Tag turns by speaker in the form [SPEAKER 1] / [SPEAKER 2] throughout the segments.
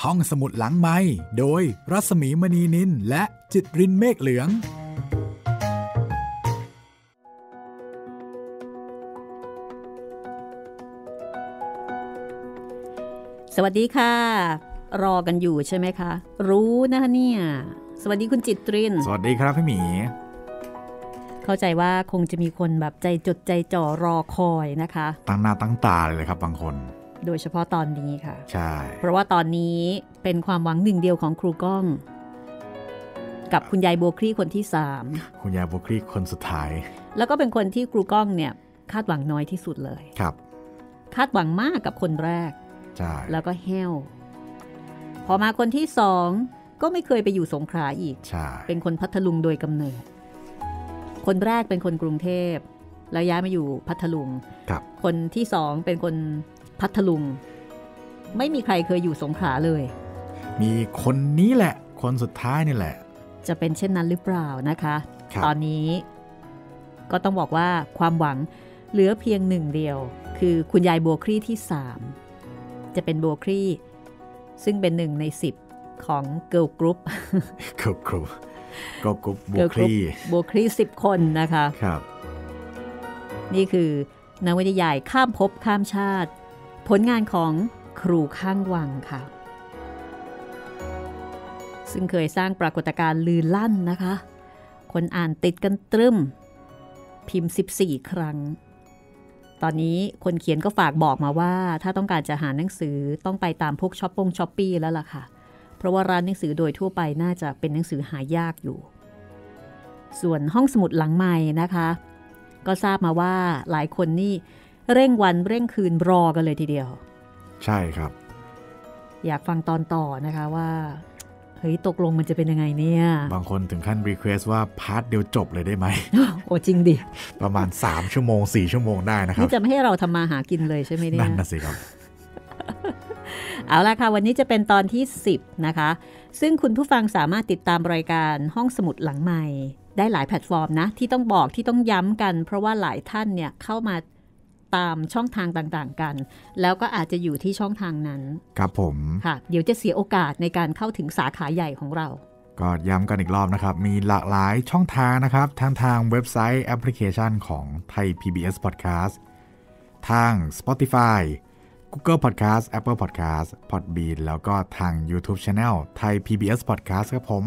[SPEAKER 1] ห้องสมุดหลังไมค์โดยรัศมีมณีนินและจิตรินเมฆเหลือง
[SPEAKER 2] สวัสดีค่ะรอกันอยู่ใช่ไหมคะรู้นะคะเนี่ยสวัสดีคุณจิตริน
[SPEAKER 1] สวัสดีครับพี่หมี
[SPEAKER 2] เข้าใจว่าคงจะมีคนแบบใจจดใจจ่อรอคอยนะคะ
[SPEAKER 1] ตั้งหน้าตั้งตาเลยครับบางคน
[SPEAKER 2] โดยเฉพาะตอนนี้ค่ะ
[SPEAKER 1] ใช่
[SPEAKER 2] เพราะว่าตอนนี้เป็นความหวังหนึ่งเดียวของครูก้องกับคุณยายบัวคลี่คนที่3
[SPEAKER 1] คุณยายบัวคลี่คนสุดท้าย
[SPEAKER 2] แล้วก็เป็นคนที่ครูก้องเนี่ยคาดหวังน้อยที่สุดเลย
[SPEAKER 1] ครับ
[SPEAKER 2] คาดหวังมากกับคนแรก
[SPEAKER 1] ใช่
[SPEAKER 2] แล้วก็แห้วพอมาคนที่2ก็ไม่เคยไปอยู่สงขลาอีก
[SPEAKER 1] ใช่
[SPEAKER 2] เป็นคนพัทลุงโดยกำเนิดคนแรกเป็นคนกรุงเทพแล้วย้ายมาอยู่พัทลุงคนที่2เป็นคนพัทลุงไม่มีใครเคยอยู่สงขลาเลย
[SPEAKER 1] มีคนนี้แหละคนสุดท้ายนี่แหละ
[SPEAKER 2] จะเป็นเช่นนั้นหรือเปล่านะคะ
[SPEAKER 1] ต
[SPEAKER 2] อนนี้ก็ต้องบอกว่าความหวังเหลือเพียงหนึ่งเดียวคือคุณยายบัวคลี่ที่3จะเป็นบัวคลี่ซึ่งเป็น1ใน10ของเกิร์ลกรุ๊ป
[SPEAKER 1] ก็กรุ๊ปบัวคลี่
[SPEAKER 2] 10คนนะคะ
[SPEAKER 1] ครับ
[SPEAKER 2] นี่คือนวนิยายข้ามภพข้ามชาติผลงานของครูข้างวังค่ะซึ่งเคยสร้างปรากฏการณ์ลือลั่นนะคะคนอ่านติดกันตรึมพิมพ์14ครั้งตอนนี้คนเขียนก็ฝากบอกมาว่าถ้าต้องการจะหาหนังสือต้องไปตามพวกช้อปปี้แล้วล่ะค่ะเพราะว่าร้านหนังสือโดยทั่วไปน่าจะเป็นหนังสือหายากอยู่ส่วนห้องสมุดหลังใหม่นะคะก็ทราบมาว่าหลายคนนี่เร่งวันเร่งคืนรอกันเลยทีเดียว
[SPEAKER 1] ใช่ครับ
[SPEAKER 2] อยากฟังตอนต่อนะคะว่าเฮ้ยตกลงมันจะเป็นยังไงเนี่ย
[SPEAKER 1] บางคนถึงขั้นรีเควสว่าพาร์ทเดียวจบเลยได้ไหม
[SPEAKER 2] โอ้จริงดิ
[SPEAKER 1] ประมาณ3ชั่วโมง4ชั่วโมงได้นะครับ
[SPEAKER 2] นี่จะไม่ให้เราทำมาหากินเลยใช่ไหมเนี่ย
[SPEAKER 1] นั่นน่ะสิครับ
[SPEAKER 2] เอาล่ะค่ะวันนี้จะเป็นตอนที่10นะคะซึ่งคุณผู้ฟังสามารถติดตามรายการห้องสมุดหลังใหม่ได้หลายแพลตฟอร์มนะที่ต้องบอกที่ต้องย้ำกันเพราะว่าหลายท่านเนี่ยเข้ามาตามช่องทางต่างๆกันแล้วก็อาจจะอยู่ที่ช่องทางนั้น
[SPEAKER 1] ครับผม
[SPEAKER 2] ค่ะเดี๋ยวจะเสียโอกาสในการเข้าถึงสาขาใหญ่ของเรา
[SPEAKER 1] ก็ย้ำกันอีกรอบนะครับมีหลากหลายช่องทางนะครับทั้งทางเว็บไซต์แอปพลิเคชันของไทย PBS Podcast ทาง Spotify Google Podcast Apple Podcast Podbean แล้วก็ทาง YouTube Channel ไทย PBS Podcast ครับผม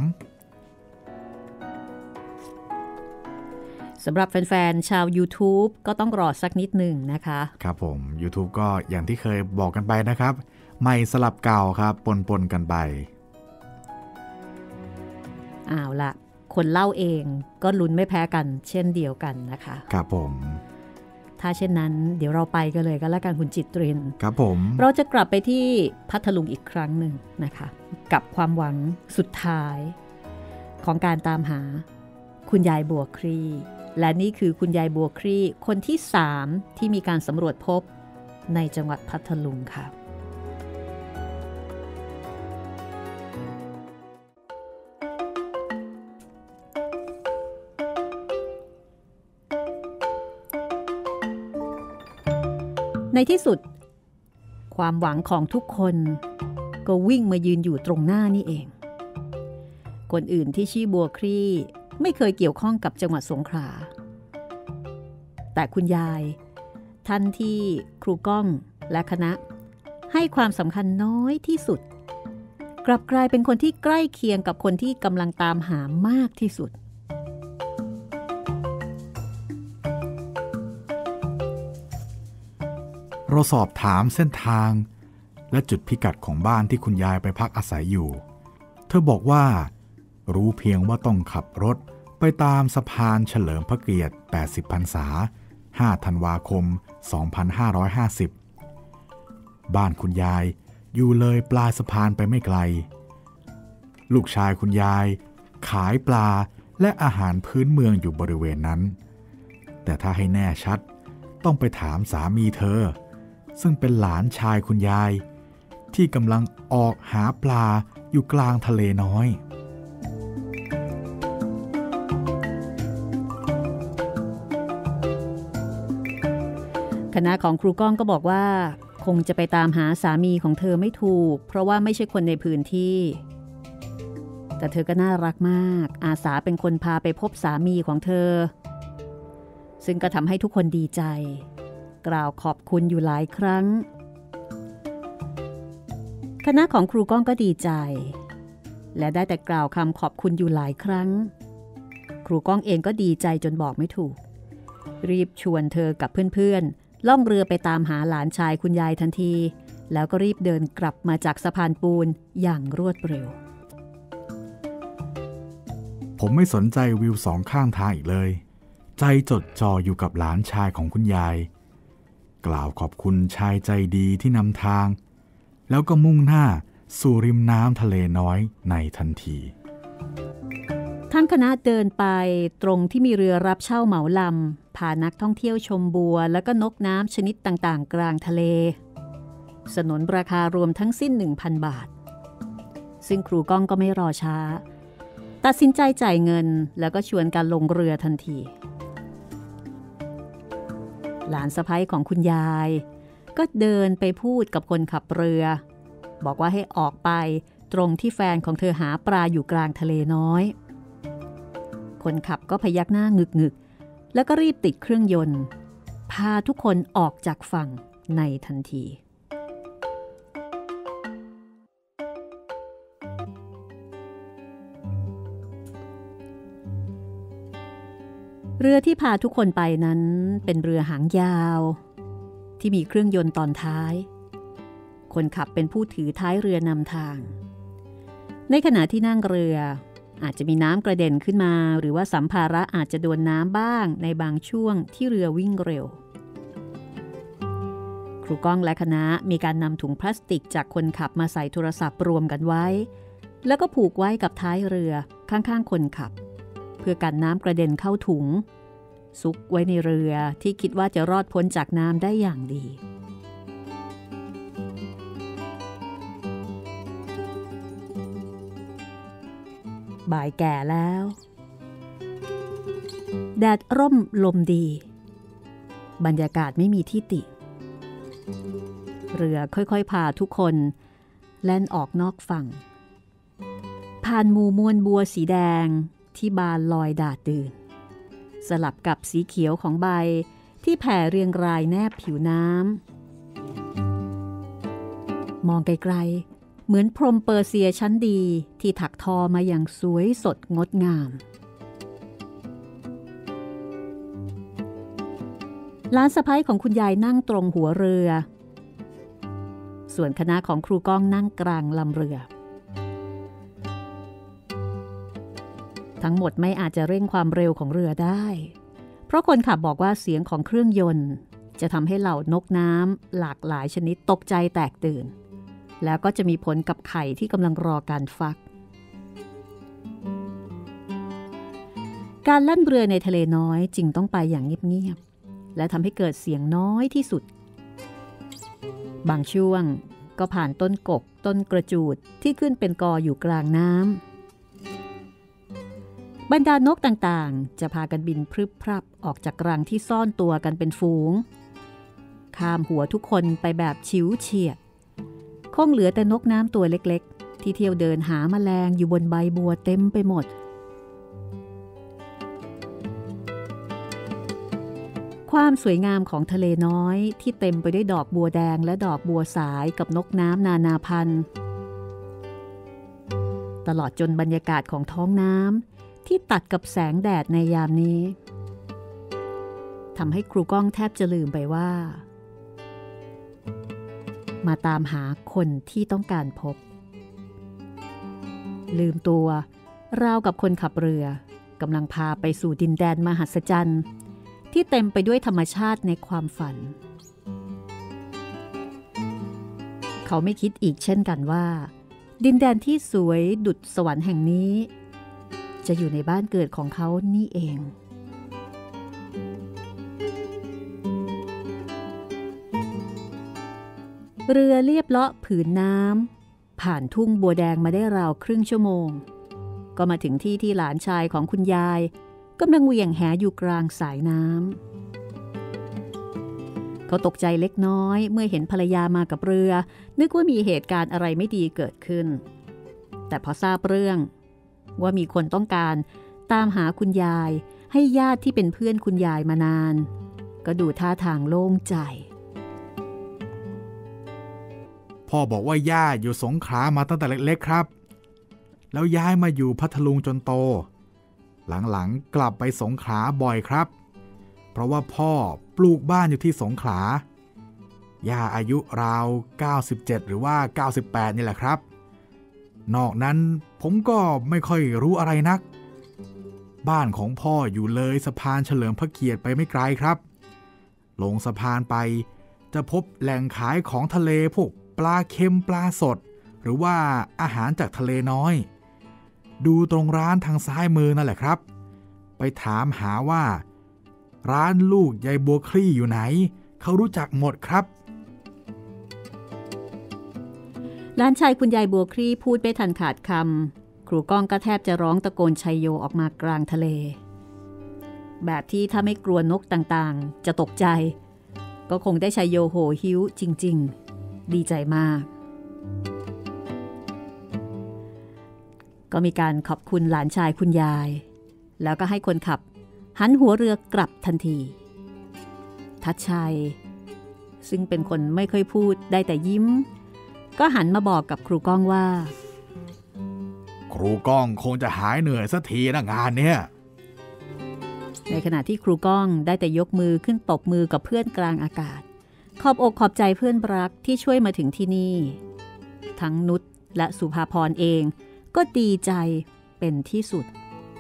[SPEAKER 2] สำหรับแฟนๆชาว YouTube ก็ต้องรอสักนิดหนึ่งนะคะ
[SPEAKER 1] ครับผม YouTube ก็อย่างที่เคยบอกกันไปนะครับใหม่สลับเก่าครับปนกันไป
[SPEAKER 2] เอาละคนเล่าเองก็ลุ้นไม่แพ้กันเช่นเดียวกันนะคะ
[SPEAKER 1] ครับผม
[SPEAKER 2] ถ้าเช่นนั้นเดี๋ยวเราไปกันเลยก็แล้วกันคุณจิตริน
[SPEAKER 1] ครับผม
[SPEAKER 2] เราจะกลับไปที่พัทลุงอีกครั้งหนึ่งนะคะกับความหวังสุดท้ายของการตามหาคุณยายบัวคลี่และนี่คือคุณยายบัวคลี่คนที่3ที่มีการสำรวจพบในจังหวัดพัทลุงค่ะในที่สุดความหวังของทุกคนก็วิ่งมายืนอยู่ตรงหน้านี่เองคนอื่นที่ชื่อบัวคลี่ไม่เคยเกี่ยวข้องกับจังหวัดสงขลาแต่คุณยายท่านที่ครูก้องและคณะให้ความสำคัญน้อยที่สุดกลับกลายเป็นคนที่ใกล้เคียงกับคนที่กำลังตามหามากที่สุด
[SPEAKER 1] เราสอบถามเส้นทางและจุดพิกัดของบ้านที่คุณยายไปพักอาศัยอยู่เธอบอกว่ารู้เพียงว่าต้องขับรถไปตามสะพานเฉลิมพระเกียรติ80พรรษา5ธันวาคม2550บ้านคุณยายอยู่เลยปลายสะพานไปไม่ไกลลูกชายคุณยายขายปลาและอาหารพื้นเมืองอยู่บริเวณนั้นแต่ถ้าให้แน่ชัดต้องไปถามสามีเธอซึ่งเป็นหลานชายคุณยายที่กำลังออกหาปลาอยู่กลางทะเลน้อย
[SPEAKER 2] คณะของครูก้องก็บอกว่าคงจะไปตามหาสามีของเธอไม่ถูกเพราะว่าไม่ใช่คนในพื้นที่แต่เธอก็น่ารักมากอาสาเป็นคนพาไปพบสามีของเธอซึ่งก็ทำให้ทุกคนดีใจกล่าวขอบคุณอยู่หลายครั้งคณะของครูก้องก็ดีใจและได้แต่กล่าวคำขอบคุณอยู่หลายครั้งครูก้องเองก็ดีใจจนบอกไม่ถูกรีบชวนเธอกับเพื่อนๆล่องเรือไปตามหาหลานชายคุณยายทันทีแล้วก็รีบเดินกลับมาจากสะพานปูนอย่างรวดเร็ว
[SPEAKER 1] ผมไม่สนใจวิวสองข้างทางอีกเลยใจจดจ่ออยู่กับหลานชายของคุณยายกล่าวขอบคุณชายใจดีที่นำทางแล้วก็มุ่งหน้าสู่ริมน้ำทะเลน้อยในทันที
[SPEAKER 2] ทั้งคณะเดินไปตรงที่มีเรือรับเช่าเหมาลำพานักท่องเที่ยวชมบัวแล้วก็นกน้ำชนิดต่างๆกลางทะเลสนนราคารวมทั้งสิ้น 1,000 บาทซึ่งครูก้องก็ไม่รอช้าตัดสินใจจ่ายเงินแล้วก็ชวนกันลงเรือทันทีหลานสะใภ้ของคุณยายก็เดินไปพูดกับคนขับเรือบอกว่าให้ออกไปตรงที่แฟนของเธอหาปลาอยู่กลางทะเลน้อยคนขับก็พยักหน้างึกๆแล้วก็รีบติดเครื่องยนต์พาทุกคนออกจากฝั่งในทันทีเรือที่พาทุกคนไปนั้นเป็นเรือหางยาวที่มีเครื่องยนต์ตอนท้ายคนขับเป็นผู้ถือท้ายเรือนำทางในขณะที่นั่งเรืออาจจะมีน้ำกระเด็นขึ้นมาหรือว่าสัมภาระอาจจะโดนน้ำบ้างในบางช่วงที่เรือวิ่งเร็วครูก้องและคณะมีการนำถุงพลาสติกจากคนขับมาใส่โทรศัพท์รวมกันไว้แล้วก็ผูกไว้กับท้ายเรือข้างๆคนขับเพื่อกันน้ำกระเด็นเข้าถุงซุกไว้ในเรือที่คิดว่าจะรอดพ้นจากน้ำได้อย่างดีบ่ายแก่แล้วแดดร่มลมดีบรรยากาศไม่มีที่ติเรือค่อยๆพาทุกคนแล่นออกนอกฝั่งผ่านหมู่มวลบัวสีแดงที่บานลอยดาดดื่นสลับกับสีเขียวของใบที่แผ่เรียงรายแนบผิวน้ำมองไกลๆเหมือนพรมเปอร์เซียชั้นดีที่ถักทอมาอย่างสวยสดงดงามหลานสะใภ้ของคุณยายนั่งตรงหัวเรือส่วนคณะของครูก้องนั่งกลางลำเรือทั้งหมดไม่อาจจะเร่งความเร็วของเรือได้เพราะคนขับบอกว่าเสียงของเครื่องยนต์จะทำให้เหล่านกน้ำหลากหลายชนิดตกใจแตกตื่นแล้วก็จะมีผลกับไข่ที่กำลังรอการฟักการแล่นเรือในทะเลน้อยจึงต้องไปอย่างเงียบๆและทำให้เกิดเสียงน้อยที่สุดบางช่วงก็ผ่านต้นกกต้นกระจูดที่ขึ้นเป็นกออยู่กลางน้ำบรรดานกต่างๆจะพากันบินพรึบพรับออกจากรังที่ซ่อนตัวกันเป็นฝูงข้ามหัวทุกคนไปแบบฉิวเฉียดคงเหลือแต่นกน้ำตัวเล็กๆที่เที่ยวเดินหาแมลงอยู่บนใบบัวเต็มไปหมดความสวยงามของทะเลน้อยที่เต็มไปด้วยดอกบัวแดงและดอกบัวสายกับนกน้ำนานาพันธุ์ตลอดจนบรรยากาศของท้องน้ำที่ตัดกับแสงแดดในยามนี้ทำให้ครูก้องแทบจะลืมไปว่ามาตามหาคนที่ต้องการพบลืมตัวราวกับคนขับเรือกำลังพาไปสู่ดินแดนมหัศจรรย์ที่เต็มไปด้วยธรรมชาติในความฝันเขาไม่คิดอีกเช่นกันว่าดินแดนที่สวยดุจสวรรค์แห่งนี้จะอยู่ในบ้านเกิดของเขานี่เองเรือเลียบเลาะผืนน้ำผ่านทุ่งบัวแดงมาได้ราวครึ่งชั่วโมงก็มาถึงที่ที่หลานชายของคุณยายกำลังเหวี่ยงแหอยู่กลางสายน้ำเขาตกใจเล็กน้อยเมื่อเห็นภรรยามากับเรือนึกว่ามีเหตุการณ์อะไรไม่ดีเกิดขึ้นแต่พอทราบเรื่องว่ามีคนต้องการตามหาคุณยายให้ญาติที่เป็นเพื่อนคุณยายมานานก็ดูท่าทางโล่งใจ
[SPEAKER 1] พ่อบอกว่าย่าอยู่สงขลามาตั้งแต่เล็กๆครับแล้วย้ายมาอยู่พัทลุงจนโตหลังๆกลับไปสงขลาบ่อยครับเพราะว่าพ่อปลูกบ้านอยู่ที่สงขลาย่าอายุราว97หรือว่า98นี่แหละครับนอกนั้นผมก็ไม่ค่อยรู้อะไรนักบ้านของพ่ออยู่เลยสะพานเฉลิมพระเกียรติไปไม่ไกลครับลงสะพานไปจะพบแหล่งขายของทะเลพวกปลาเค็มปลาสดหรือว่าอาหารจากทะเลน้อยดูตรงร้านทางซ้ายมือนั่นแหละครับไปถามหาว่าร้านลูกยายบัวคลี่อยู่ไหนเขารู้จักหมดครับ
[SPEAKER 2] หลานชายคุณยายบัวคลี่พูดไม่ทันขาดคำครูก้องก็แทบจะร้องตะโกนชัยโยออกมากลางทะเลแบบที่ถ้าไม่กลัวนกต่างๆจะตกใจก็คงได้ชัยโยโหหิ้วจริงๆดีใจมากก็มีการขอบคุณหลานชายคุณยายแล้วก็ให้คนขับหันหัวเรือกลับทันทีทัชชัยซึ่งเป็นคนไม่ค่อยพูดได้แต่ยิ้มก็หันมาบอกกับครูก้องว่า
[SPEAKER 1] ครูก้องคงจะหายเหนื่อยสักทีนะงานเนี่ย
[SPEAKER 2] ในขณะที่ครูก้องได้แต่ยกมือขึ้นตบมือกับเพื่อนกลางอากาศขอบอกขอบใจเพื่อนรักที่ช่วยมาถึงที่นี่ทั้งนุชและสุภาพรเองก็ดีใจเป็นที่สุด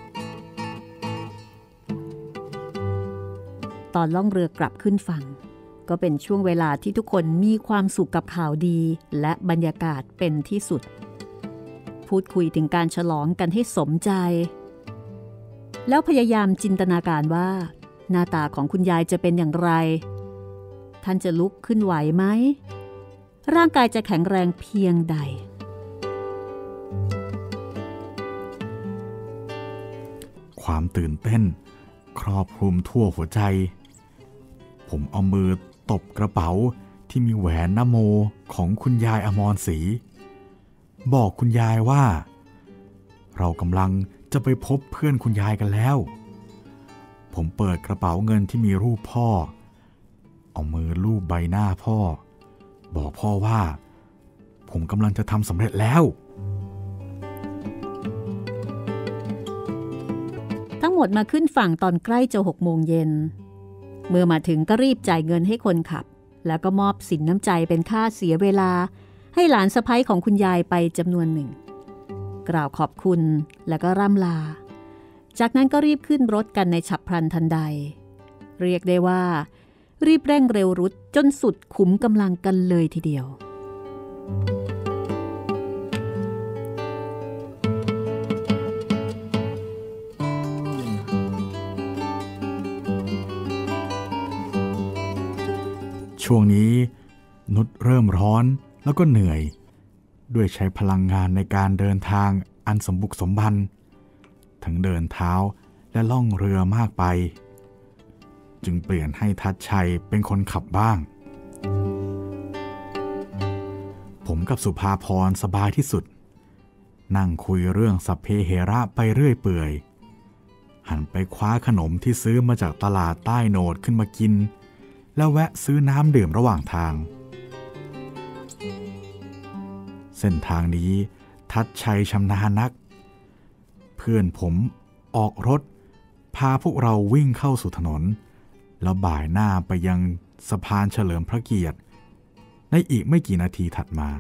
[SPEAKER 2] ตอนล่องเรือกลับขึ้นฝั่งก็เป็นช่วงเวลาที่ทุกคนมีความสุขกับข่าวดีและบรรยากาศเป็นที่สุดพูดคุยถึงการฉลองกันให้สมใจแล้วพยายามจินตนาการว่าหน้าตาของคุณยายจะเป็นอย่างไรท่านจะลุกขึ้นไหวไหมร่างกายจะแข็งแรงเพียงใด
[SPEAKER 1] ความตื่นเต้นครอบคลุมทั่วหัวใจผมเอามือตบกระเป๋าที่มีแหวนนโมของคุณยายอมรศรีบอกคุณยายว่าเรากำลังจะไปพบเพื่อนคุณยายกันแล้วผมเปิดกระเป๋าเงินที่มีรูปพ่อเอามือลูบใบหน้าพ่อบอกพ่อว่าผมกำลังจะทำสำเร็จแล้ว
[SPEAKER 2] ทั้งหมดมาขึ้นฝั่งตอนใกล้จะ6 โมงเย็นเมื่อมาถึงก็รีบจ่ายเงินให้คนขับแล้วก็มอบสินน้ำใจเป็นค่าเสียเวลาให้หลานสะใภ้ของคุณยายไปจำนวนหนึ่งกล่าวขอบคุณแล้วก็ร่ำลาจากนั้นก็รีบขึ้นรถกันในฉับพลันทันใดเรียกได้ว่ารีบเร่งเร็วรุดจนสุดขุมกำลังกันเลยทีเดียว
[SPEAKER 1] ช่วงนี้นุชเริ่มร้อนแล้วก็เหนื่อยด้วยใช้พลังงานในการเดินทางอันสมบุกสมบันทั้งเดินเท้าและล่องเรือมากไปจึงเปลี่ยนให้ทัชชัยเป็นคนขับบ้างผมกับสุภาพรสบายที่สุดนั่งคุยเรื่องสัพเพเหระไปเรื่อยเปื่อยหันไปคว้าขนมที่ซื้อมาจากตลาดใต้โหนดขึ้นมากินแล้วแวะซื้อน้ำดื่มระหว่างทางเส้นทางนี้ทัชชัยชำนาญนักเพื่อนผมออกรถพาพวกเราวิ่งเข้าสู่ถนนแล้วบ่ายหน้าไปยังสะพานเฉลิมพระเกียรติในอีกไม่กี่นาทีถัดมา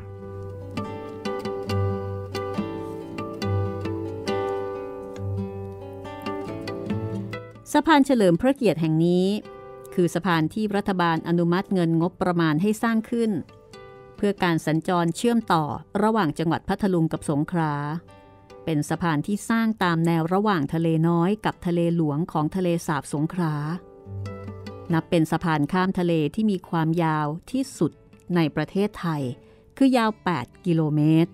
[SPEAKER 2] สะพานเฉลิมพระเกียรติแห่งนี้คือสะพานที่รัฐบาลอนุมัติเงินงบประมาณให้สร้างขึ้นเพื่อการสัญจรเชื่อมต่อระหว่างจังหวัดพัทลุงกับสงขลาเป็นสะพานที่สร้างตามแนวระหว่างทะเลน้อยกับทะเลหลวงของทะเลสาบสงขลานับเป็นสะพานข้ามทะเลที่มีความยาวที่สุดในประเทศไทยคือยาว8 กิโลเมตร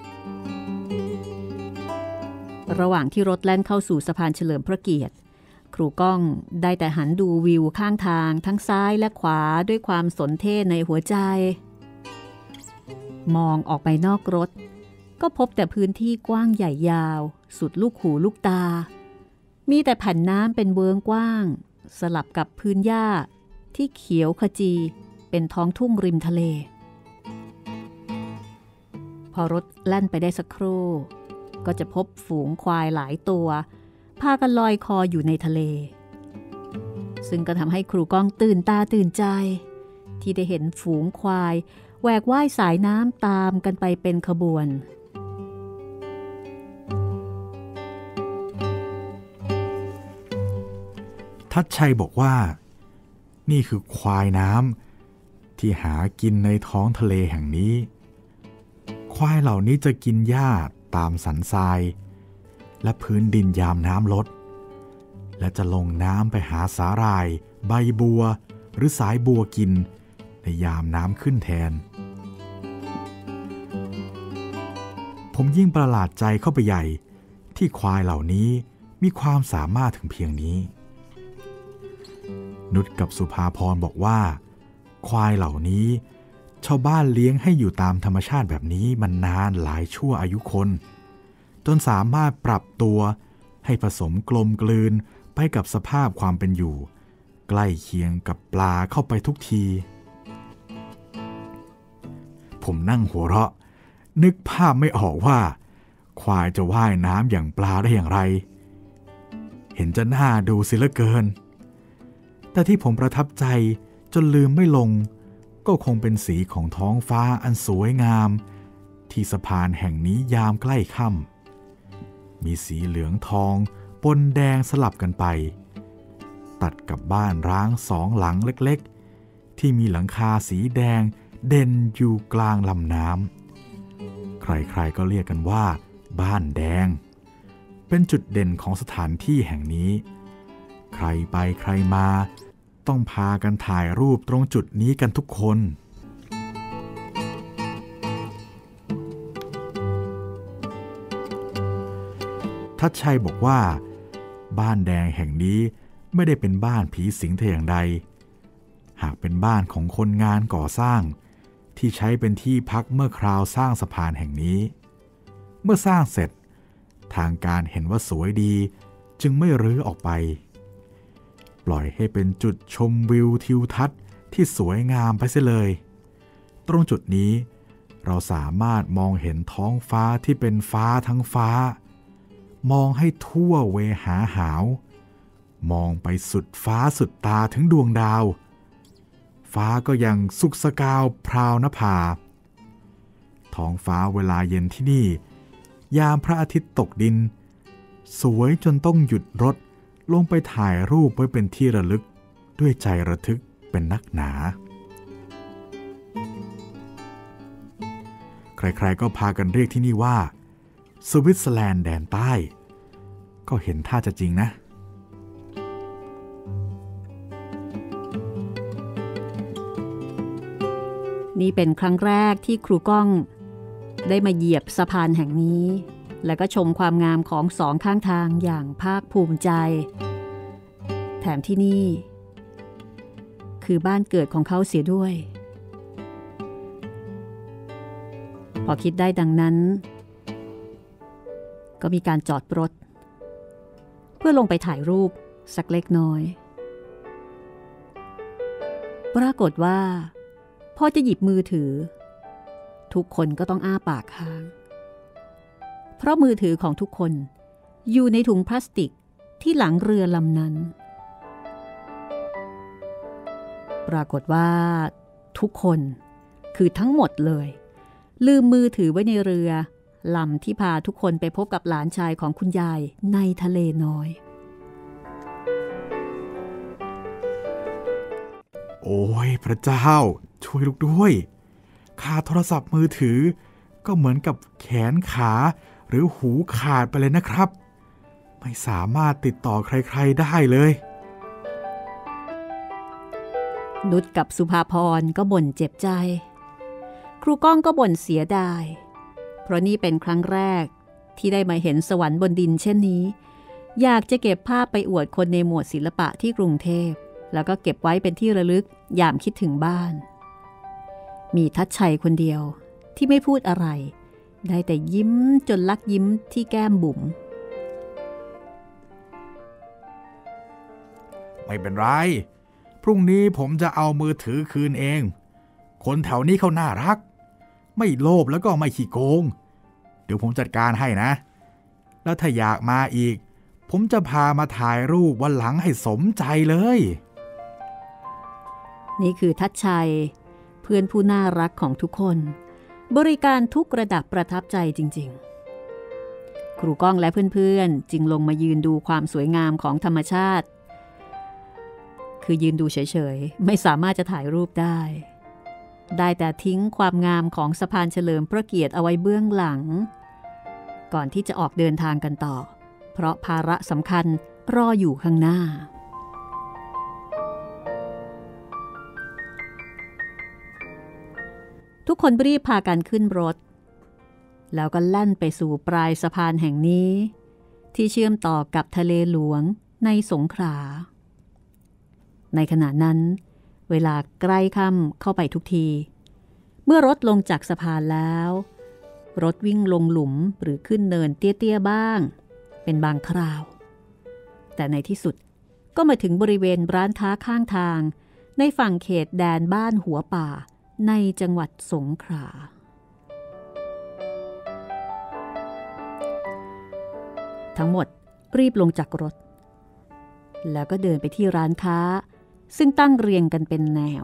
[SPEAKER 2] ระหว่างที่รถแล่นเข้าสู่สะพานเฉลิมพระเกียรติครูก้องได้แต่หันดูวิวข้างทางทั้งซ้ายและขวาด้วยความสนเท่ในหัวใจมองออกไปนอกรถก็พบแต่พื้นที่กว้างใหญ่ยาวสุดลูกหูลูกตามีแต่แผ่นน้ำเป็นเวิ้งกว้างสลับกับพื้นหญ้าที่เขียวขจีเป็นท้องทุ่งริมทะเลพอรถแล่นไปได้สักครู่ก็จะพบฝูงควายหลายตัวพากันลอยคออยู่ในทะเลซึ่งก็ทำให้ครูก้องตื่นตาตื่นใจที่ได้เห็นฝูงควายแหวกว่ายสายน้ำตามกันไปเป็นขบวน
[SPEAKER 1] ทัดชัยบอกว่านี่คือควายน้ำที่หากินในท้องทะเลแห่งนี้ควายเหล่านี้จะกินหญ้าตามสันทรายและพื้นดินยามน้ำลดและจะลงน้ำไปหาสาหร่ายใบบัวหรือสายบัวกินในยามน้ำขึ้นแทนผมยิ่งประหลาดใจเข้าไปใหญ่ที่ควายเหล่านี้มีความสามารถถึงเพียงนี้นุชกับสุภาพรบอกว่าควายเหล่านี้ชาวบ้านเลี้ยงให้อยู่ตามธรรมชาติแบบนี้มันนานหลายชั่วอายุคนจนสามารถปรับตัวให้ผสมกลมกลืนไปกับสภาพความเป็นอยู่ใกล้เคียงกับปลาเข้าไปทุกทีผมนั่งหัวเราะนึกภาพไม่ออกว่าควายจะว่ายน้ำอย่างปลาได้อย่างไรเห็นจะน่าดูเสียเหลือเกินแต่ที่ผมประทับใจจนลืมไม่ลงก็คงเป็นสีของท้องฟ้าอันสวยงามที่สะพานแห่งนี้ยามใกล้ค่ำมีสีเหลืองทองปนแดงสลับกันไปตัดกับบ้านร้างสองหลังเล็กๆที่มีหลังคาสีแดงเด่นอยู่กลางลำน้ำใครๆก็เรียกกันว่าบ้านแดงเป็นจุดเด่นของสถานที่แห่งนี้ใครไปใครมาต้องพากันถ่ายรูปตรงจุดนี้กันทุกคนทัดชัยบอกว่าบ้านแดงแห่งนี้ไม่ได้เป็นบ้านผีสิงแต่อย่างใดหากเป็นบ้านของคนงานก่อสร้างที่ใช้เป็นที่พักเมื่อคราวสร้างสะพานแห่งนี้เมื่อสร้างเสร็จทางการเห็นว่าสวยดีจึงไม่รื้อออกไปปล่อยให้เป็นจุดชมวิวทิวทัศน์ที่สวยงามไปเสียเลยตรงจุดนี้เราสามารถมองเห็นท้องฟ้าที่เป็นฟ้าทั้งฟ้ามองให้ทั่วเวหาหาวมองไปสุดฟ้าสุดตาถึงดวงดาวฟ้าก็ยังสุกสกาวพราวนภาท้องฟ้าเวลาเย็นที่นี่ยามพระอาทิตย์ตกดินสวยจนต้องหยุดรถลงไปถ่ายรูปไว้เป็นที่ระลึกด้วยใจระทึกเป็นนักหนาใครๆก็พากันเรียกที่นี่ว่าสวิตเซอร์แลนด์แดนใต้ก็เห็นท่าจะจริงนะ
[SPEAKER 2] นี่เป็นครั้งแรกที่ครูก้องได้มาเหยียบสะพานแห่งนี้และก็ชมความงามของสองข้างทางอย่างภาคภูมิใจแถมที่นี่คือบ้านเกิดของเขาเสียด้วยพอคิดได้ดังนั้นก็มีการจอดรถเพื่อลงไปถ่ายรูปสักเล็กน้อยปรากฏว่าพอจะหยิบมือถือทุกคนก็ต้องอ้าปากค้างเพราะมือถือของทุกคนอยู่ในถุงพลาสติกที่หลังเรือลำนั้นปรากฏว่าทุกคนคือทั้งหมดเลยลืมมือถือไว้ในเรือลำที่พาทุกคนไปพบกับหลานชายของคุณยายในทะเลน้อย
[SPEAKER 1] โอ้ยพระเจ้าช่วยลูกด้วยขาดโทรศัพท์มือถือก็เหมือนกับแขนขาหรือหูขาดไปเลยนะครับไม่สามารถติดต่อใครๆได้เลย
[SPEAKER 2] นุชกับสุภาพรก็บ่นเจ็บใจครูก้องก็บ่นเสียดายเพราะนี่เป็นครั้งแรกที่ได้มาเห็นสวรรค์บนดินเช่นนี้อยากจะเก็บภาพไปอวดคนในหมวดศิลปะที่กรุงเทพแล้วก็เก็บไว้เป็นที่ระลึกยามคิดถึงบ้านมีทัชชัยคนเดียวที่ไม่พูดอะไรได้แต่ยิ้มจนลักยิ้มที่แก้มบุ๋ม
[SPEAKER 1] ไม่เป็นไรพรุ่งนี้ผมจะเอามือถือคืนเองคนแถวนี้เขาน่ารักไม่โลภแล้วก็ไม่ขี้โกงเดี๋ยวผมจัดการให้นะแล้วถ้าอยากมาอีกผมจะพามาถ่ายรูปวันหลังให้สมใจเลย
[SPEAKER 2] นี่คือทัชชัยเพื่อนผู้น่ารักของทุกคนบริการทุกระดับประทับใจจริงๆครูก้องและเพื่อนๆจึงลงมายืนดูความสวยงามของธรรมชาติคือยืนดูเฉยๆไม่สามารถจะถ่ายรูปได้แต่ทิ้งความงามของสะพานเฉลิมพระเกียรติเอาไว้เบื้องหลังก่อนที่จะออกเดินทางกันต่อเพราะภาระสำคัญรออยู่ข้างหน้าทุกคนรีบพากันขึ้นรถแล้วก็แล่นไปสู่ปลายสะพานแห่งนี้ที่เชื่อมต่อกับทะเลหลวงในสงขลาในขณะนั้นเวลาใกล้ค่ำเข้าไปทุกทีเมื่อรถลงจากสะพานแล้วรถวิ่งลงหลุมหรือขึ้นเนินเตี้ยๆบ้างเป็นบางคราวแต่ในที่สุดก็มาถึงบริเวณร้านค้าข้างทางในฝั่งเขตแดนบ้านหัวป่าในจังหวัดสงขลาทั้งหมดรีบลงจากรถแล้วก็เดินไปที่ร้านค้าซึ่งตั้งเรียงกันเป็นแนว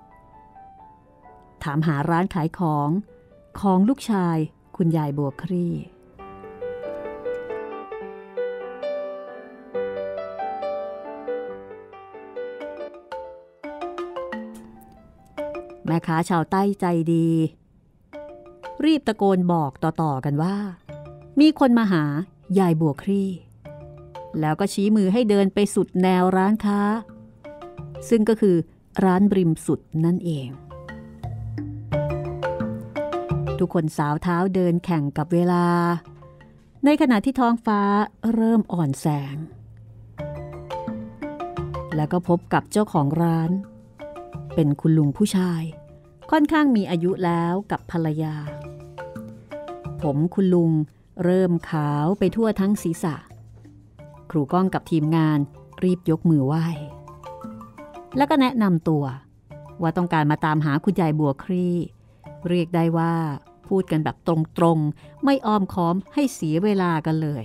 [SPEAKER 2] ถามหาร้านขายของลูกชายคุณยายบัวคลี่แม่ค้าชาวใต้ใจดีรีบตะโกนบอกต่อๆกันว่ามีคนมาหายายบัวคลี่แล้วก็ชี้มือให้เดินไปสุดแนวร้านค้าซึ่งก็คือร้านริมสุดนั่นเองทุกคนสาวเท้าเดินแข่งกับเวลาในขณะที่ท้องฟ้าเริ่มอ่อนแสงแล้วก็พบกับเจ้าของร้านเป็นคุณลุงผู้ชายค่อนข้างมีอายุแล้วกับภรรยาผมคุณลุงเริ่มขาวไปทั่วทั้งศีรษะครูก้องกับทีมงานรีบยกมือไหว้แล้วก็แนะนำตัวว่าต้องการมาตามหาคุณยายบัวคลี่เรียกได้ว่าพูดกันแบบตรงๆไม่อ้อมค้อมให้เสียเวลากันเลย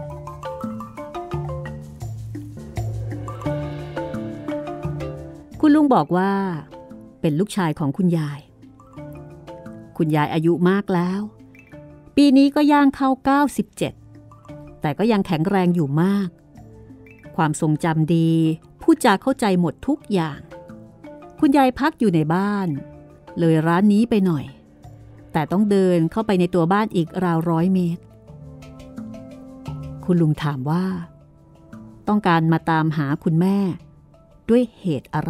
[SPEAKER 2] คุณลุงบอกว่าเป็นลูกชายของคุณยายอายุมากแล้วปีนี้ก็ย่างเข้า97แต่ก็ยังแข็งแรงอยู่มากความทรงจำดีพูดจาเข้าใจหมดทุกอย่างคุณยายพักอยู่ในบ้านเลยร้านนี้ไปหน่อยแต่ต้องเดินเข้าไปในตัวบ้านอีกราว100 เมตรคุณลุงถามว่าต้องการมาตามหาคุณแม่ด้วยเหตุอะไร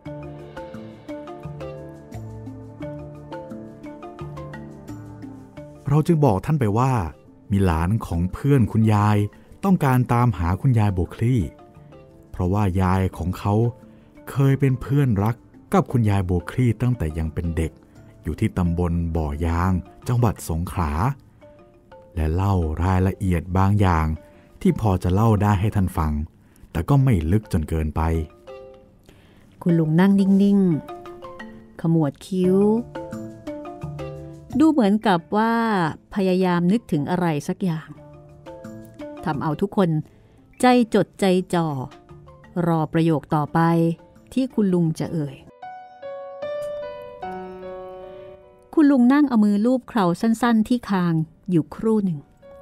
[SPEAKER 1] เราจึงบอกท่านไปว่ามีหลานของเพื่อนคุณยายต้องการตามหาคุณยายบัวคลี่เพราะว่ายายของเขาเคยเป็นเพื่อนรักกับคุณยายบัวคลี่ตั้งแต่ยังเป็นเด็กอยู่ที่ตำบลบ่อยางจังหวัดสงขลาและเล่ารายละเอียดบางอย่างที่พอจะเล่าได้ให้ท่านฟังแต่ก็ไม่ลึกจนเกินไป
[SPEAKER 2] คุณลุงนั่งนิ่งๆขมวดคิ้วดูเหมือนกับว่าพยายามนึกถึงอะไรสักอย่างทำเอาทุกคนใจจดใจจ่อรอประโยคต่อไปที่คุณลุงจะเอ่ยคุณลุงนั่งเอามือลูบเคราสั้นๆที่คางอยู่ครู่หนึ่ง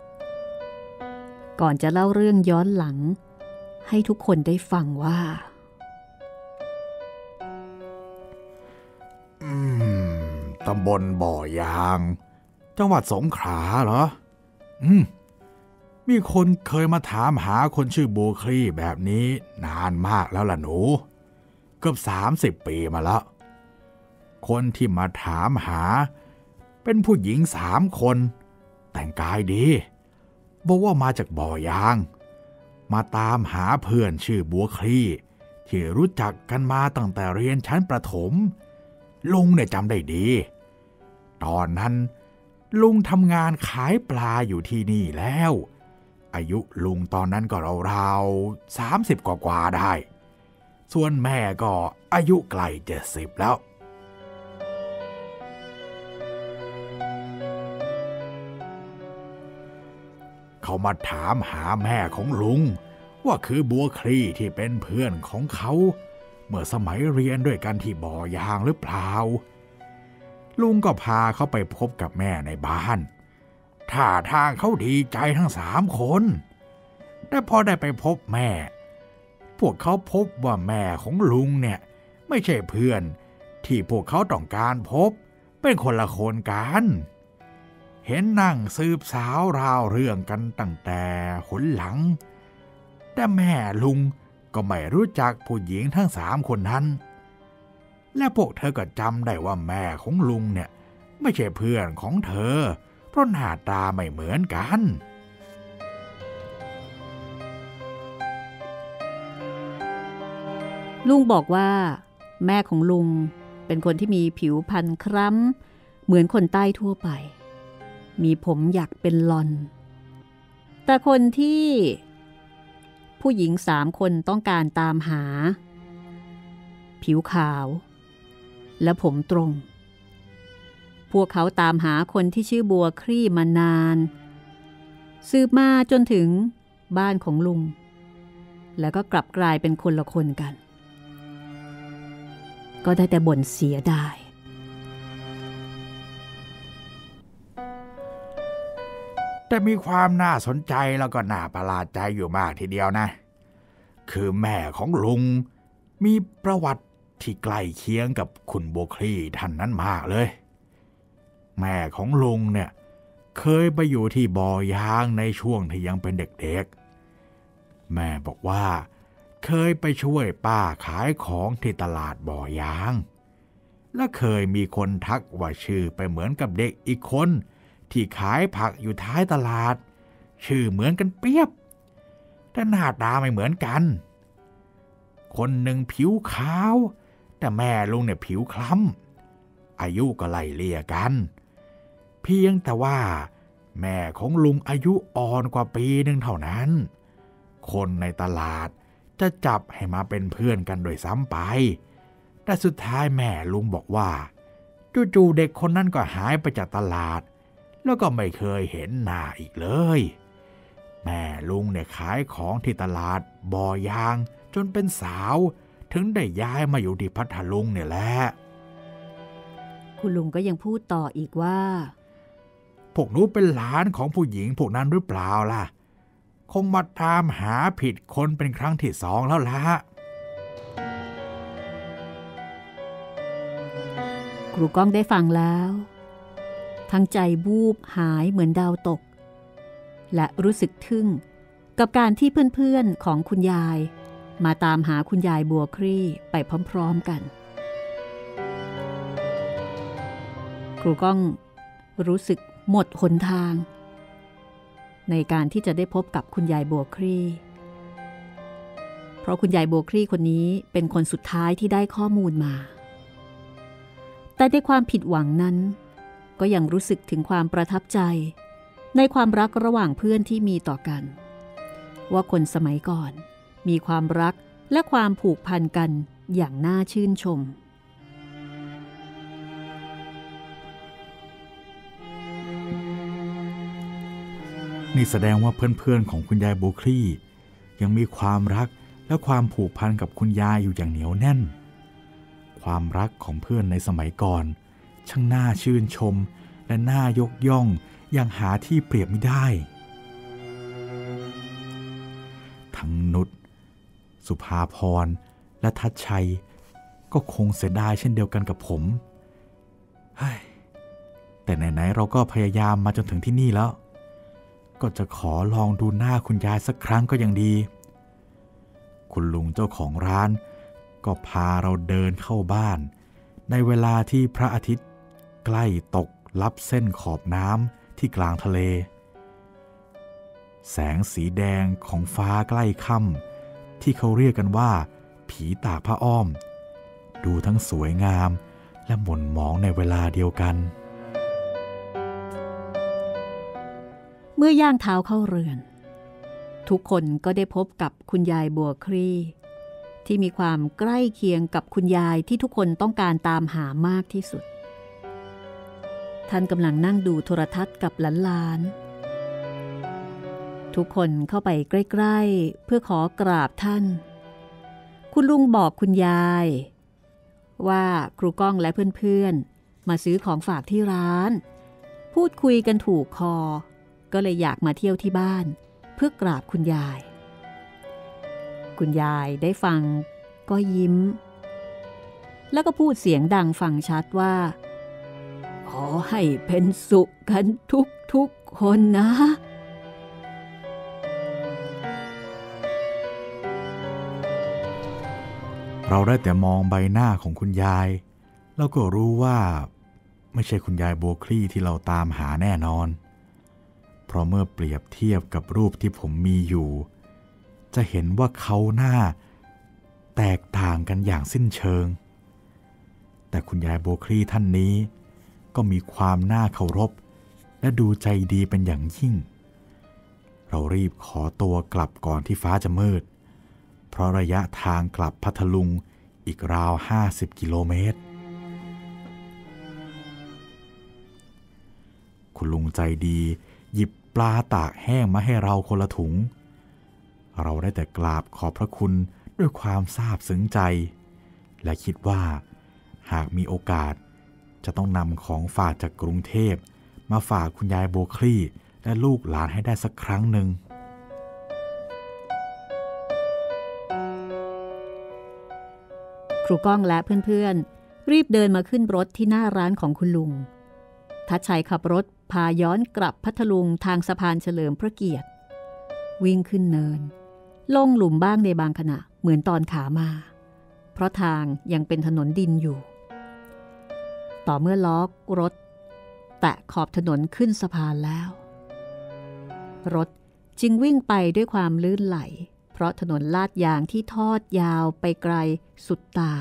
[SPEAKER 2] ก่อนจะเล่าเรื่องย้อนหลังให้ทุกคนได้ฟังว่า
[SPEAKER 1] ตำบลบ่อยางจังหวัดสงขลาเหรอมีคนเคยมาถามหาคนชื่อบัวคลี่แบบนี้นานมากแล้วล่ะหนูเกือบ30 ปีมาแล้วคนที่มาถามหาเป็นผู้หญิง3 คนแต่งกายดีบอกว่ามาจากบ่อยางมาตามหาเพื่อนชื่อบัวคลี่ที่รู้จักกันมาตั้งแต่เรียนชั้นประถมลุงเนี่ยจำได้ดีตอนนั้นลุงทำงานขายปลาอยู่ที่นี่แล้วอายุลุงตอนนั้นก็ราวๆ30 กว่าได้ ส่วนแม่ก็อายุใกล้70แล้วเขามาถามหาแม่ของลุงว่าคือบัวคลี่ที่เป็นเพื่อนของเขาเมื่อสมัยเรียนด้วยกันที่บ่อยางหรือเปล่าลุงก็พาเขาไปพบกับแม่ในบ้านท่าทางเขาดีใจทั้ง3 คนแต่พอได้ไปพบแม่พวกเขาพบว่าแม่ของลุงเนี่ยไม่ใช่เพื่อนที่พวกเขาต้องการพบเป็นคนละคนกันเห็นนั่งสืบสาวราวเรื่องกันตั้งแต่หนหลังแต่แม่ลุงก็ไม่รู้จักผู้หญิงทั้ง3 คนนั้นและพวกเธอก็จำได้ว่าแม่ของลุงเนี่ยไม่ใช่เพื่อนของเธอเพราะหน้าตาไม่เหมือนกัน
[SPEAKER 2] ลุงบอกว่าแม่ของลุงเป็นคนที่มีผิวพรรณคล้ำเหมือนคนใต้ทั่วไปมีผมหยักเป็นลอนแต่คนที่ผู้หญิง3 คนต้องการตามหาผิวขาวและผมตรงพวกเขาตามหาคนที่ชื่อบัวคลี่มานานสืบมาจนถึงบ้านของลุงแล้วก็กลับกลายเป็นคนละคนกันก็ได้แต่บ่นเสียดาย
[SPEAKER 1] แต่มีความน่าสนใจแล้วก็น่าประหลาดใจอยู่มากทีเดียวนะคือแม่ของลุงมีประวัติที่ใกล้เคียงกับคุณบัวคลี่ท่านนั้นมากเลยแม่ของลุงเนี่ยเคยไปอยู่ที่บ่อยางในช่วงที่ยังเป็นเด็กๆแม่บอกว่าเคยไปช่วยป้าขายของที่ตลาดบ่อยางและเคยมีคนทักว่าชื่อไปเหมือนกับเด็กอีกคนที่ขายผักอยู่ท้ายตลาดชื่อเหมือนกันเปียบแต่หน้าตาไม่เหมือนกันคนหนึ่งผิวขาวแต่แม่ลุงเนี่ยผิวคล้ำอายุก็ไล่เลี่ยกันเพียงแต่ว่าแม่ของลุงอายุอ่อนกว่าปีนึงเท่านั้นคนในตลาดจะจับให้มาเป็นเพื่อนกันโดยซ้ำไปแต่สุดท้ายแม่ลุงบอกว่าจู่ๆเด็กคนนั้นก็หายไปจากตลาดแล้วก็ไม่เคยเห็นหน้าอีกเลยแม่ลุงเนี่ยขายของที่ตลาดบ่อยางจนเป็นสาวถึงได้ย้ายมาอยู่ที่พัทลุงเนี่ยแหละ
[SPEAKER 2] คุณลุงก็ยังพูดต่ออีกว่า
[SPEAKER 1] พวกหนูเป็นหลานของผู้หญิงพวกนั้นหรือเปล่าล่ะคงมาตามหาผิดคนเป็นครั้งที่2แล้วล่ะ
[SPEAKER 2] ครูก้องได้ฟังแล้วทั้งใจบูบหายเหมือนดาวตกและรู้สึกทึ่งกับการที่เพื่อนๆของคุณยายมาตามหาคุณยายบัวคลี่ไปพร้อมๆกันครูก้องรู้สึกหมดหนทางในการที่จะได้พบกับคุณยายบัวคลี่เพราะคุณยายบัวคลี่คนนี้เป็นคนสุดท้ายที่ได้ข้อมูลมาแต่ในความผิดหวังนั้นก็ยังรู้สึกถึงความประทับใจในความรักระหว่างเพื่อนที่มีต่อกันว่าคนสมัยก่อนมีความรักและความผูกพันกันอย่างน่าชื่นชม
[SPEAKER 1] นี่แสดงว่าเพื่อนๆของคุณยายบัวคลี่ยังมีความรักและความผูกพันกับคุณยายอยู่อย่างเหนียวแน่นความรักของเพื่อนในสมัยก่อนช่างน่าชื่นชมและน่ายกย่องอย่างหาที่เปรียบไม่ได้ทั้งนุชสุภาพรและทัชชัยก็คงเสียดายเช่นเดียวกันกับผมแต่ไหนๆเราก็พยายามมาจนถึงที่นี่แล้วก็จะขอลองดูหน้าคุณยายสักครั้งก็ยังดีคุณลุงเจ้าของร้านก็พาเราเดินเข้าบ้านในเวลาที่พระอาทิตย์ใกล้ตกลับเส้นขอบน้ำที่กลางทะเลแสงสีแดงของฟ้าใกล้ค่ำที่เขาเรียกกันว่าผีตากผ้าอ้อมดูทั้งสวยงามและหม่นหมองในเวลาเดียวกัน
[SPEAKER 2] เมื่อย่างเท้าเข้าเรือนทุกคนก็ได้พบกับคุณยายบัวคลี่ที่มีความใกล้เคียงกับคุณยายที่ทุกคนต้องการตามหามากที่สุดท่านกำลังนั่งดูโทรทัศน์กับหลานๆทุกคนเข้าไปใกล้ๆเพื่อขอกราบท่านคุณลุงบอกคุณยายว่าครูก้องและเพื่อนๆมาซื้อของฝากที่ร้านพูดคุยกันถูกคอก็เลยอยากมาเที่ยวที่บ้านเพื่อกราบคุณยายคุณยายได้ฟังก็ยิ้มแล้วก็พูดเสียงดังฟังชัดว่าขอให้เป็นสุขกันทุกคนนะ
[SPEAKER 1] เราได้แต่มองใบหน้าของคุณยายแล้วก็รู้ว่าไม่ใช่คุณยายบัวคลี่ที่เราตามหาแน่นอนเพราะเมื่อเปรียบเทียบกับรูปที่ผมมีอยู่จะเห็นว่าเขาหน้าแตกต่างกันอย่างสิ้นเชิงแต่คุณยายบัวคลี่ท่านนี้ก็มีความน่าเคารพและดูใจดีเป็นอย่างยิ่งเรารีบขอตัวกลับก่อนที่ฟ้าจะมืดเพราะระยะทางกลับพัทลุงอีกราว50 กิโลเมตรคุณลุงใจดีหยิบปลาตากแห้งมาให้เราคนละถุงเราได้แต่กราบขอบพระคุณด้วยความซาบซึ้งใจและคิดว่าหากมีโอกาสจะต้องนำของฝากจากกรุงเทพมาฝากคุณยายบัวคลี่และลูกหลานให้ได้สักครั้งหนึ่ง
[SPEAKER 2] ครูก้องและเพื่อนๆรีบเดินมาขึ้นรถที่หน้าร้านของคุณลุงทัชชัยขับรถพาย้อนกลับพัทลุงทางสะพานเฉลิมพระเกียรติวิ่งขึ้นเนินลงหลุมบ้างในบางขณะเหมือนตอนขามาเพราะทางยังเป็นถนนดินอยู่ต่อเมื่อล้อรถแตะขอบถนนขึ้นสะพานแล้วรถจึงวิ่งไปด้วยความลื่นไหลเพราะถนนลาดยางที่ทอดยาวไปไกลสุดตา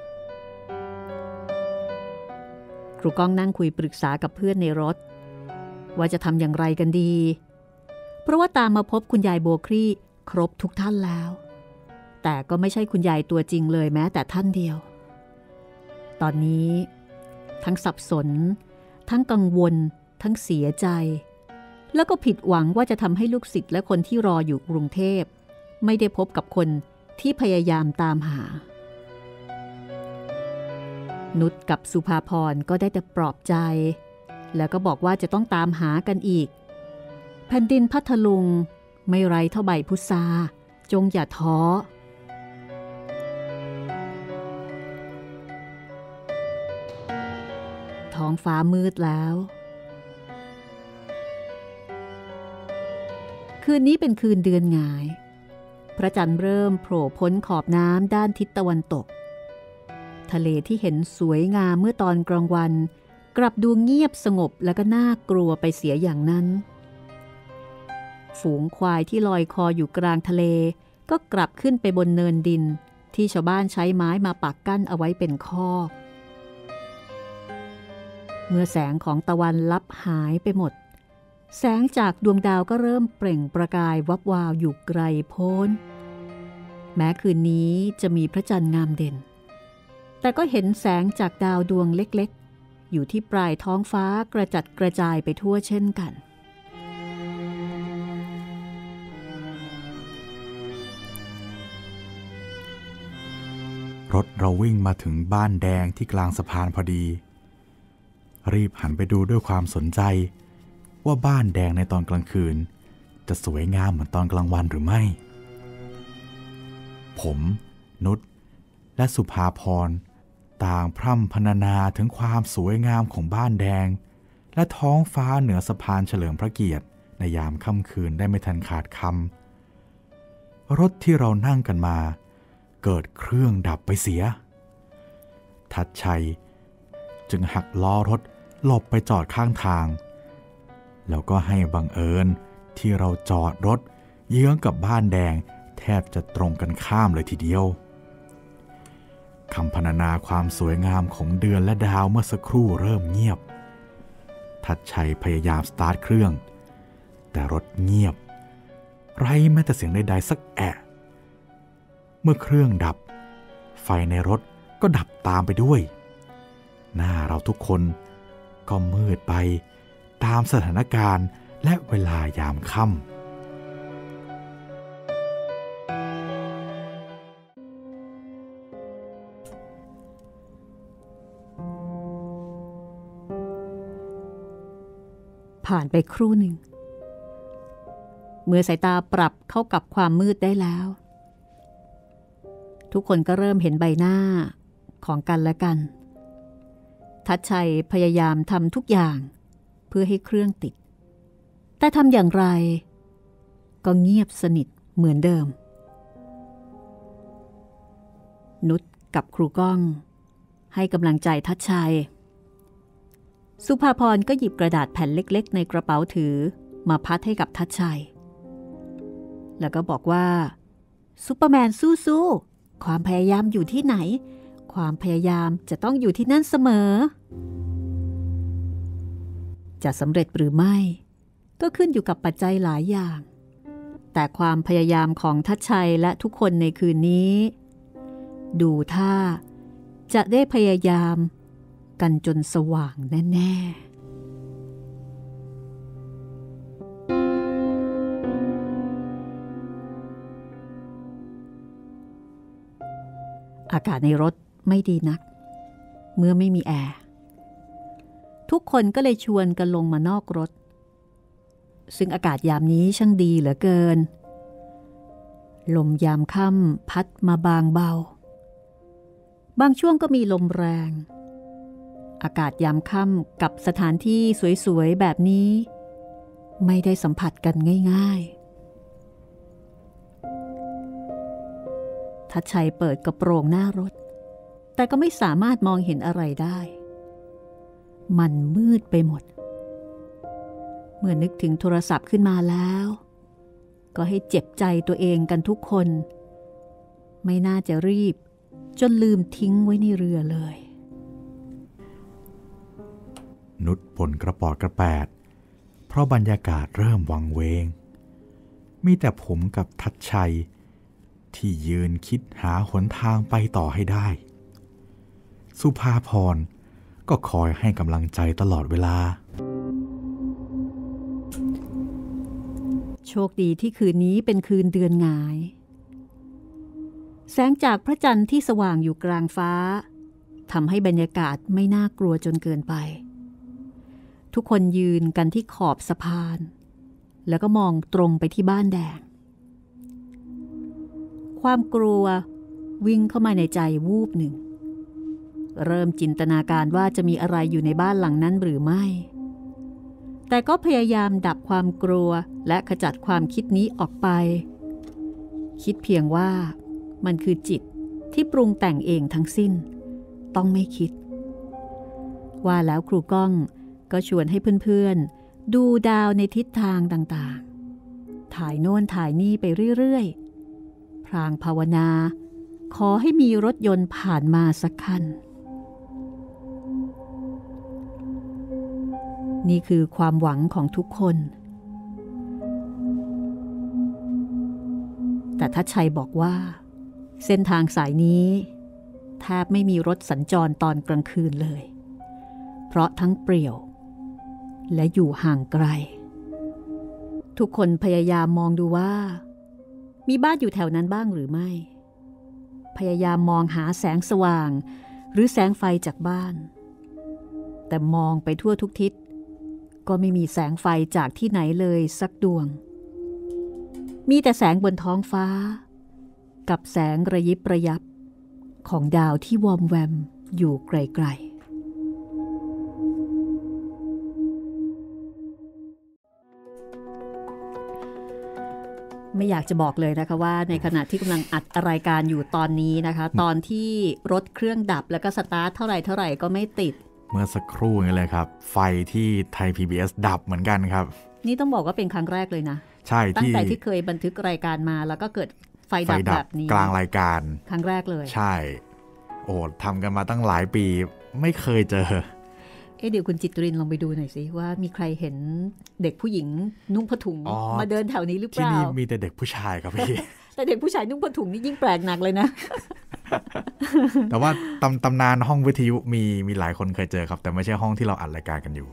[SPEAKER 2] ครูก้องนั่งคุยปรึกษากับเพื่อนในรถว่าจะทำอย่างไรกันดีเพราะว่าตามมาพบคุณยายบัวคลี่ครบทุกท่านแล้วแต่ก็ไม่ใช่คุณยายตัวจริงเลยแม้แต่ท่านเดียวตอนนี้ทั้งสับสนทั้งกังวลทั้งเสียใจแล้วก็ผิดหวังว่าจะทำให้ลูกศิษย์และคนที่รออยู่กรุงเทพไม่ได้พบกับคนที่พยายามตามหานุชกับสุภาพรก็ได้แต่ปลอบใจแล้วก็บอกว่าจะต้องตามหากันอีกแผ่นดินพัทลุงไม่ไร้เท่าใบพุทราจงอย่าท้อท้องฟ้ามืดแล้วคืนนี้เป็นคืนเดือนหงายพระจันทร์เริ่มโผล่พ้นขอบน้ำด้านทิศตะวันตกทะเลที่เห็นสวยงามเมื่อตอนกลางวันกลับดูเงียบสงบและก็น่ากลัวไปเสียอย่างนั้นฝูงควายที่ลอยคออยู่กลางทะเลก็กลับขึ้นไปบนเนินดินที่ชาวบ้านใช้ไม้มาปักกั้นเอาไว้เป็นคอกเมื่อแสงของตะวันลับหายไปหมดแสงจากดวงดาวก็เริ่มเปล่งประกายวับวาวอยู่ไกลโพ้นแม้คืนนี้จะมีพระจันทร์งามเด่นแต่ก็เห็นแสงจากดาวดวงเล็กๆอยู่ที่ปลายท้องฟ้ากระจัดกระจายไปทั่วเช่นกัน
[SPEAKER 1] รถเราวิ่งมาถึงบ้านแดงที่กลางสะพานพอดีรีบหันไปดูด้วยความสนใจว่าบ้านแดงในตอนกลางคืนจะสวยงามเหมือนตอนกลางวันหรือไม่ผมนุชและสุภาพรต่างพร่ำพรรณนาถึงความสวยงามของบ้านแดงและท้องฟ้าเหนือสะพานเฉลิมพระเกียรติในยามค่ำคืนได้ไม่ทันขาดคำรถที่เรานั่งกันมาเกิดเครื่องดับไปเสียทัชชัยจึงหักล้อรถหลบไปจอดข้างทางแล้วก็ให้บังเอิญที่เราจอดรถเยื้องกับบ้านแดงแทบจะตรงกันข้ามเลยทีเดียวคำพรรณนาความสวยงามของเดือนและดาวเมื่อสักครู่เริ่มเงียบทัดชัยพยายามสตาร์ทเครื่องแต่รถเงียบไร้แม้แต่เสียงใดๆสักแอะเมื่อเครื่องดับไฟในรถก็ดับตามไปด้วยหน้าเราทุกคนก็มืดไปตามสถานการณ์และเวลายามค่ำ
[SPEAKER 2] ผ่านไปครู่หนึ่งเมื่อสายตาปรับเข้ากับความมืดได้แล้วทุกคนก็เริ่มเห็นใบหน้าของกันและกันทัดชัยพยายามทำทุกอย่างเพื่อให้เครื่องติดแต่ทำอย่างไรก็เงียบสนิทเหมือนเดิมนุชกับครูก้องให้กำลังใจทัดชัยสุภาพรก็หยิบกระดาษแผ่นเล็กๆในกระเป๋าถือมาพัดให้กับทัดชัยแล้วก็บอกว่าซุปเปอร์แมนสู้ๆความพยายามอยู่ที่ไหนความพยายามจะต้องอยู่ที่นั่นเสมอจะสำเร็จหรือไม่ก็ขึ้นอยู่กับปัจจัยหลายอย่างแต่ความพยายามของทัดชัยและทุกคนในคืนนี้ดูท่าจะได้พยายามกันจนสว่างแน่ๆอากาศในรถไม่ดีนักเมื่อไม่มีแอร์ทุกคนก็เลยชวนกันลงมานอกรถซึ่งอากาศยามนี้ช่างดีเหลือเกินลมยามค่ำพัดมาบางเบาบางช่วงก็มีลมแรงอากาศยามค่ำกับสถานที่สวยๆแบบนี้ไม่ได้สัมผัสกันง่ายๆทัดชัยเปิดกระโปรงหน้ารถแต่ก็ไม่สามารถมองเห็นอะไรได้มันมืดไปหมดเมื่อนึกถึงโทรศัพท์ขึ้นมาแล้วก็ให้เจ็บใจตัวเองกันทุกคนไม่น่าจะรีบจนลืมทิ้งไว้ในเรือเลย
[SPEAKER 1] นุชบ่นกระปอดกระแปดเพราะบรรยากาศเริ่มวังเวงมีแต่ผมกับทัดชัยที่ยืนคิดหาหนทางไปต่อให้ได้สุภาพรก็คอยให้กำลังใจตลอดเวลา
[SPEAKER 2] โชคดีที่คืนนี้เป็นคืนเดือนหงายแสงจากพระจันทร์ที่สว่างอยู่กลางฟ้าทำให้บรรยากาศไม่น่ากลัวจนเกินไปทุกคนยืนกันที่ขอบสะพานแล้วก็มองตรงไปที่บ้านแดงความกลัววิ่งเข้ามาในใจวูบหนึ่งเริ่มจินตนาการว่าจะมีอะไรอยู่ในบ้านหลังนั้นหรือไม่แต่ก็พยายามดับความกลัวและขจัดความคิดนี้ออกไปคิดเพียงว่ามันคือจิตที่ปรุงแต่งเองทั้งสิ้นต้องไม่คิดว่าแล้วครูก้องก็ชวนให้เพื่อนๆดูดาวในทิศทางต่างๆถ่ายโน่นถ่ายนี่ไปเรื่อยๆพลางภาวนาขอให้มีรถยนต์ผ่านมาสักคันนี่คือความหวังของทุกคนแต่ทัดชัยบอกว่าเส้นทางสายนี้แทบไม่มีรถสัญจรตอนกลางคืนเลยเพราะทั้งเปรี่ยวและอยู่ห่างไกลทุกคนพยายามมองดูว่ามีบ้านอยู่แถวนั้นบ้างหรือไม่พยายามมองหาแสงสว่างหรือแสงไฟจากบ้านแต่มองไปทั่วทุกทิศก็ไม่มีแสงไฟจากที่ไหนเลยสักดวงมีแต่แสงบนท้องฟ้ากับแสงระยิบระยับของดาวที่วอมแวมอยู่ไกลๆไม่อยากจะบอกเลยนะคะว่าในขณะที่กำลังอัดรายการอยู่ตอนนี้นะคะตอนที่รถเครื่องดับแล้วก็สตาร์ทเท่าไหร่ก็ไม่ติด
[SPEAKER 1] เมื่อสักครู่นี้เลยครับไฟที่ไทย PBS ดับเหมือนกันครับ
[SPEAKER 2] นี่ต้องบอกว่าเป็นครั้งแรกเลยนะ
[SPEAKER 1] ใช่
[SPEAKER 2] ตั้งแต่ที่เคยบันทึกรายการมาแล้วก็เกิดไฟดับแบบนี้
[SPEAKER 1] กลางรายการ
[SPEAKER 2] ครั้งแรกเลย
[SPEAKER 1] ใช่โอ้ทำกันมาตั้งหลายปีไม่เคยเจอ
[SPEAKER 2] เดี๋ยวคุณจิตรินลองไปดูหน่อยสิว่ามีใครเห็นเด็กผู้หญิงนุ่งผ้าถุงมาเดินแถวนี้หรือเปล่า
[SPEAKER 1] ที่นี่มีแต่เด็กผู้ชายครับพี่
[SPEAKER 2] แต่เด็กผู้ชายนุ่งผ้าถุงนี่ยิ่งแปลกหนักเลยนะ
[SPEAKER 1] แต่ว่าตำนานห้องวิทยุมีหลายคนเคยเจอครับแต่ไม่ใช่ห้องที่เราอัดรายการกันอยู่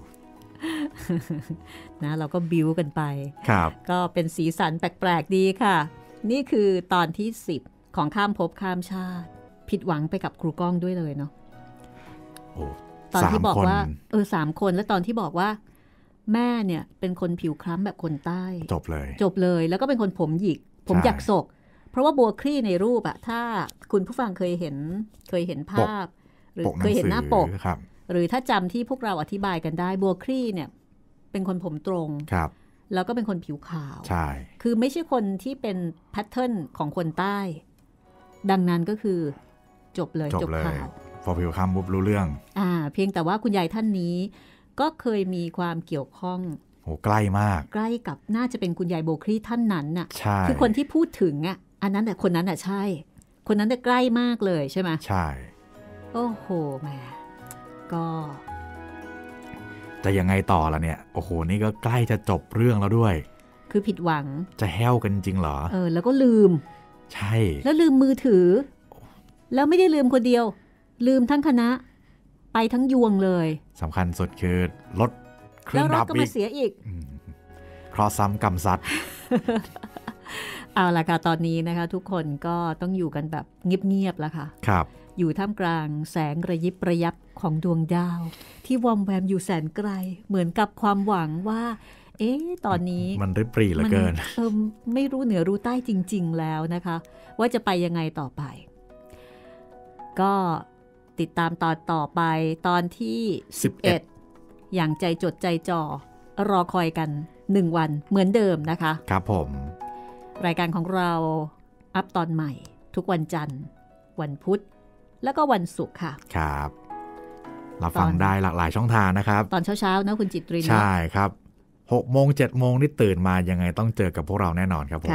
[SPEAKER 2] นะเราก็บิ้วกันไป
[SPEAKER 1] ครับ
[SPEAKER 2] ก็เป็นสีสันแปลกๆดีค่ะนี่คือตอนที่10ของข้ามภพข้ามชาติผิดหวังไปกับครูก้องด้วยเลยเนาะ
[SPEAKER 1] โอ้
[SPEAKER 2] ตอนที่บอกว่า3 คนแล้วตอนที่บอกว่าแม่เนี่ยเป็นคนผิวคล้ำแบบคนใต้
[SPEAKER 1] จบ
[SPEAKER 2] เลยแล้วก็เป็นคนผมหยิกผมหยักศกเพราะว่าบัวคลี่ในรูปอะถ้าคุณผู้ฟังเคยเห็นภาพหรือเคยเห็นหน้าปกหรือถ้าจำที่พวกเราอธิบายกันได้บัวคลี่เนี่ยเป็นคนผมตรงแล้วก็เป็นคนผิวขาว
[SPEAKER 1] ใช่
[SPEAKER 2] คือไม่ใช่คนที่เป็นแพทเทิร์นของคนใต้ดังนั้นก็คือจบข่าว
[SPEAKER 1] พอผิวคล้ำปุ๊บรู้เรื่อง
[SPEAKER 2] เพียงแต่ว่าคุณยายท่านนี้ก็เคยมีความเกี่ยวข้อง
[SPEAKER 1] โอ้ใกล้มาก
[SPEAKER 2] ใกล้กับน่าจะเป็นคุณยายโบคลี่ท่านนั้นน่ะ
[SPEAKER 1] คื
[SPEAKER 2] อคนที่พูดถึงอ่ะอันนั้นแต่คนนั้นอ่ะใช่คนนั้นใกล้มากเลยใช่ไหม
[SPEAKER 1] ใช่
[SPEAKER 2] โอ้โหแหมก็
[SPEAKER 1] จะยังไงต่อล่ะเนี่ยโอ้โหนี่ก็ใกล้จะจบเรื่องแล้วด้วย
[SPEAKER 2] คือผิดหวัง
[SPEAKER 1] จะแห้วกันจริงเหรอ
[SPEAKER 2] แล้วก็ลืม
[SPEAKER 1] ใช่
[SPEAKER 2] แล้วลืมมือถือแล้วไม่ได้ลืมคนเดียวลืมทั้งคณะไปทั้งยวงเลย
[SPEAKER 1] สำคัญสุดคือรถเครื่องดับ
[SPEAKER 2] ก็มาเสียอีก
[SPEAKER 1] เคราะห์ซ้ำกรรมซัด
[SPEAKER 2] เอาล่ะค่ะตอนนี้นะคะทุกคนก็ต้องอยู่กันแบบเงียบๆแล้วค่ะ
[SPEAKER 1] ครับ
[SPEAKER 2] อยู่ท่ามกลางแสงระยิบระยับของดวงดาวที่วอมแวมอยู่แสนไกลเหมือนกับความหวังว่าตอนนี้
[SPEAKER 1] มันริบหรี่เหลือเกิน
[SPEAKER 2] ไม่รู้เหนือรู้ใต้จริงๆแล้วนะคะว่าจะไปยังไงต่อไปก็ติดตามตอนต่อไปตอนที่11อย่างใจจดใจจ่อรอคอยกัน1วันเหมือนเดิมนะคะ
[SPEAKER 1] ครับผม
[SPEAKER 2] รายการของเราอัพตอนใหม่ทุกวันจันทร์วันพุธแล้วก็วันศุกร์ค่ะ
[SPEAKER 1] ครับเราฟังได้หลากหลายช่องทางนะครับ
[SPEAKER 2] ตอนเช้าๆนะคุณจิตริน
[SPEAKER 1] ใช่ครับ6 โมง 7 โมงนี่ตื่นมายังไงต้องเจอกับพวกเราแน่นอนครับผม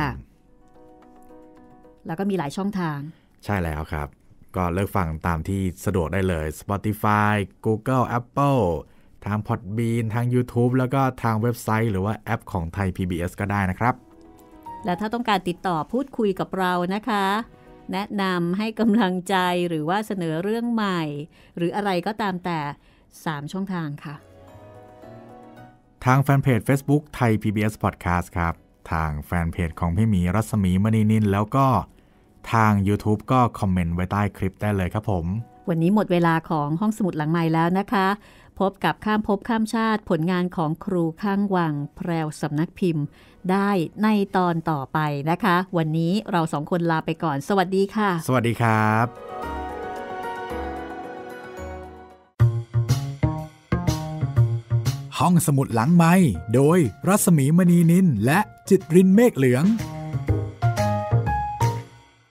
[SPEAKER 2] แล้วก็มีหลายช่องทาง
[SPEAKER 1] ใช่แล้วครับก็เลือกฟังตามที่สะดวกได้เลย Spotify Google Apple ทาง Podbean ทาง YouTube แล้วก็ทางเว็บไซต์หรือว่าแอปของไทย PBS ก็ได้นะครับ
[SPEAKER 2] และถ้าต้องการติดต่อพูดคุยกับเรานะคะแนะนำให้กำลังใจหรือว่าเสนอเรื่องใหม่หรืออะไรก็ตามแต่3ช่องทางค่ะ
[SPEAKER 1] ทางแฟนเพจ Facebook ไทย PBS Podcast ครับทางแฟนเพจของพี่หมีรัศมีมณีนินแล้วก็ทาง YouTube ก็คอมเมนต์ไว้ใต้คลิปได้เลยครับผม
[SPEAKER 2] วันนี้หมดเวลาของห้องสมุดหลังใหม่แล้วนะคะพบกับข้ามภพข้ามชาติผลงานของครูข้างวังแพรวสำนักพิมพ์ได้ในตอนต่อไปนะคะวันนี้เรา2 คนลาไปก่อนสวัสดีค่ะ
[SPEAKER 1] สวัสดีครับ
[SPEAKER 3] ห้องสมุดหลังไมค์โดยรัศมีมณีนินและจิตรินเมฆเหลือง